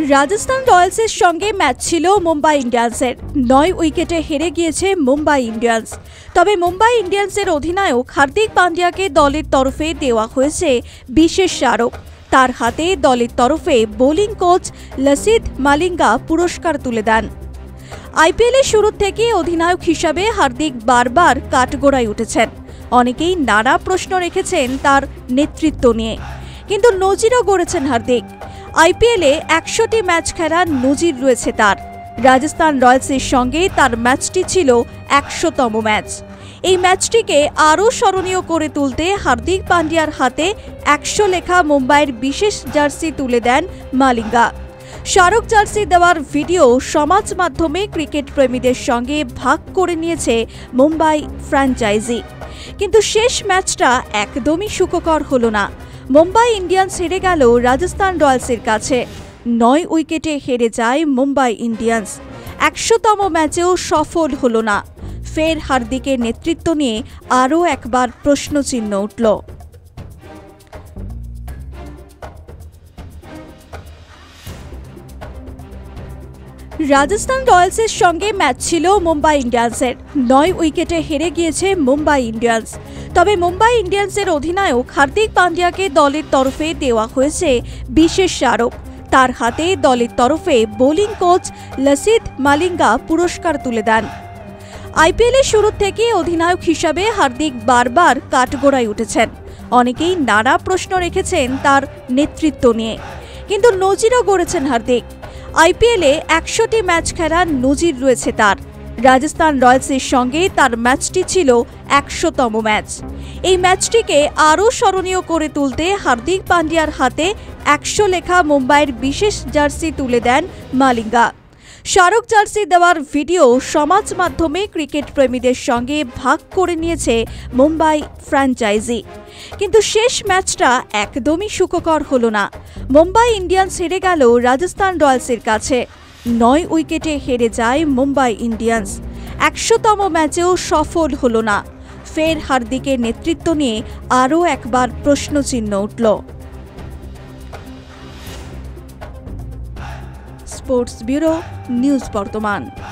রাজস্থান রয়্যালসের সঙ্গে ম্যাচ ছিল মুম্বাই ইন্ডিয়ান্সের। ৯ উইকেটে হেরে গিয়েছে মুম্বাই ইন্ডিয়ান্স। তবে মুম্বাই ইন্ডিয়ান্সের অধিনায়ক হার্দিক পান্ডিয়াকে দলের তরফে দেওয়া হয়েছে বিশেষ স্মারক। তার হাতে দলের তরফে বোলিং কোচ লসিথ মালিঙ্গা পুরস্কার তুলে দেন। আইপিএলের শুরু থেকে অধিনায়ক হিসাবে হার্দিক বারবার কাঠগড়ায় উঠেছেন। অনেকেই নানা প্রশ্ন রেখেছেন তার নেতৃত্ব নিয়ে, কিন্তু নজিরও গড়েছেন হার্দিক। আইপিএলে ১০০টি ম্যাচ খেলার নজির রয়েছে তার। রাজস্থান রয়্যালসের সঙ্গে তার ম্যাচটি ছিল ১০০তম ম্যাচ। এই ম্যাচটিকে আরও স্মরণীয় করে তুলতে হার্দিক পান্ডিয়ার হাতে ১০০ লেখা মুম্বাইয়ের বিশেষ জার্সি তুলে দেন মালিঙ্গা। স্মারক জার্সি দেওয়ার ভিডিও সমাজ মাধ্যমে ক্রিকেট প্রেমীদের সঙ্গে ভাগ করে নিয়েছে মুম্বাই ফ্র্যাঞ্চাইজি। কিন্তু শেষ ম্যাচটা একদমই সুখকর হলো না। মুম্বাই ইন্ডিয়ান্স হেরে গেল রাজস্থান রয়্যালসের কাছে। ৯ উইকেটে হেরে যায় মুম্বাই ইন্ডিয়ান্স। ১০০তম ম্যাচেও সফল হলো না। ফের হার্দিকের নেতৃত্ব নিয়ে আরও একবার প্রশ্নচিহ্ন উঠল। রাজস্থান রয়্যালসের সঙ্গে ম্যাচ ছিল মুম্বাই ইন্ডিয়ান্সের। ৯ উইকেটে হেরে গিয়েছে মুম্বাই ইন্ডিয়ান্স। তবে মুম্বাই ইন্ডিয়ান্সের অধিনায়ক হার্দিক পান্ডিয়াকে দলের তরফে দেওয়া হয়েছে বিশেষ স্মারক। তার হাতে দলের তরফে বোলিং কোচ লসিথ মালিঙ্গা পুরস্কার তুলে দেন। আইপিএলের শুরু থেকে অধিনায়ক হিসাবে হার্দিক বারবার কাঠগড়ায় উঠেছেন। অনেকেই নানা প্রশ্ন রেখেছেন তার নেতৃত্ব নিয়ে, কিন্তু নজিরও গড়েছেন হার্দিক। আইপিএলে ১০০টি ম্যাচ খেলার নজির রয়েছে তার। রাজস্থান রয়্যালসের সঙ্গে তার ম্যাচটি ছিল ১০০তম ম্যাচ। এই ম্যাচটিকে আরও স্মরণীয় করে তুলতে হার্দিক পান্ডিয়ার হাতে ১০০ লেখা মুম্বাইয়ের বিশেষ জার্সি তুলে দেন মালিঙ্গা। স্মারক জার্সি দেওয়ার ভিডিও সমাজ মাধ্যমে ক্রিকেট প্রেমীদের সঙ্গে ভাগ করে নিয়েছে মুম্বাই ফ্র্যাঞ্চাইজি। কিন্তু শেষ ম্যাচটা একদমই সুখকর হলো না। মুম্বাই ইন্ডিয়ান্স হেরে গেল রাজস্থান রয়্যালসের কাছে। ৯ উইকেটে হেরে যায় মুম্বাই ইন্ডিয়ান্স। ১০০তম ম্যাচেও সফল হলো না। ফের হার্দিকের নেতৃত্ব নিয়ে আরও একবার প্রশ্নচিহ্ন উঠল। স্পোর্টস ব্যুরো, নিউজ বর্তমান।